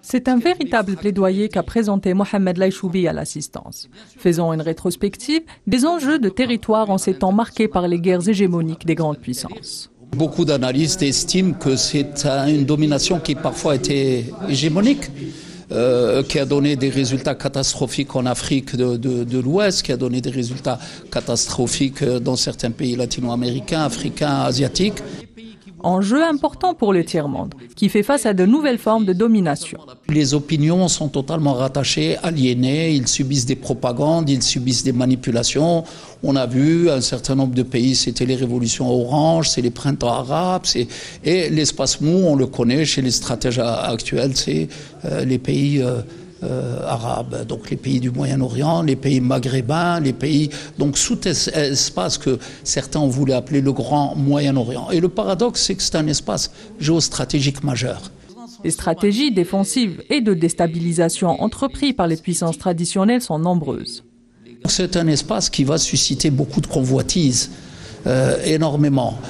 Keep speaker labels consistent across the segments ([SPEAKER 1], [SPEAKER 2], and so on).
[SPEAKER 1] C'est un véritable plaidoyer qu'a présenté Mohamed Laïchoubi à l'assistance. Faisant une rétrospective des enjeux de territoire en ces temps marqués par les guerres hégémoniques des grandes puissances.
[SPEAKER 2] Beaucoup d'analystes estiment que c'est une domination qui parfois était hégémonique, qui a donné des résultats catastrophiques en Afrique de l'Ouest, qui a donné des résultats catastrophiques dans certains pays latino-américains, africains, asiatiques.
[SPEAKER 1] Enjeu important pour le tiers-monde, qui fait face à de nouvelles formes de domination.
[SPEAKER 2] Les opinions sont totalement rattachées, aliénées, ils subissent des propagandes, ils subissent des manipulations. On a vu un certain nombre de pays, c'était les révolutions oranges, c'est les printemps arabes, et l'espace mou, on le connaît chez les stratèges actuels, c'est les pays arabes, donc les pays du Moyen-Orient, les pays maghrébins, les pays, donc sous-espace que certains ont voulu appeler le Grand Moyen-Orient. Et le paradoxe, c'est que c'est un espace géostratégique majeur.
[SPEAKER 1] Les stratégies défensives et de déstabilisation entreprises par les puissances traditionnelles sont nombreuses.
[SPEAKER 2] C'est un espace qui va susciter beaucoup de convoitises. Énormément.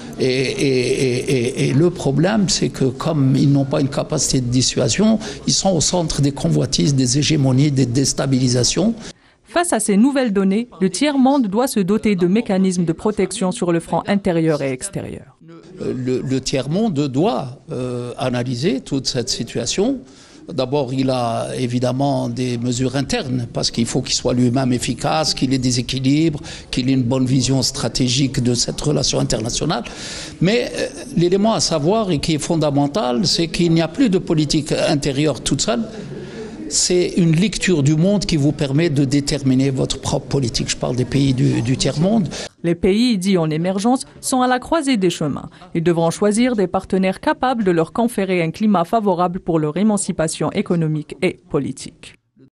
[SPEAKER 2] Et le problème, c'est que comme ils n'ont pas une capacité de dissuasion, ils sont au centre des convoitises, des hégémonies, des déstabilisations.
[SPEAKER 1] Face à ces nouvelles données, le tiers-monde doit se doter de mécanismes de protection sur le front intérieur et extérieur.
[SPEAKER 2] Le tiers-monde doit analyser toute cette situation. D'abord, il a évidemment des mesures internes parce qu'il faut qu'il soit lui-même efficace, qu'il ait des équilibres, qu'il ait une bonne vision stratégique de cette relation internationale. Mais l'élément à savoir et qui est fondamental, c'est qu'il n'y a plus de politique intérieure toute seule. C'est une lecture du monde qui vous permet de déterminer votre propre politique. Je parle des pays du tiers-monde.
[SPEAKER 1] Les pays dits en émergence sont à la croisée des chemins. Ils devront choisir des partenaires capables de leur conférer un climat favorable pour leur émancipation économique et politique.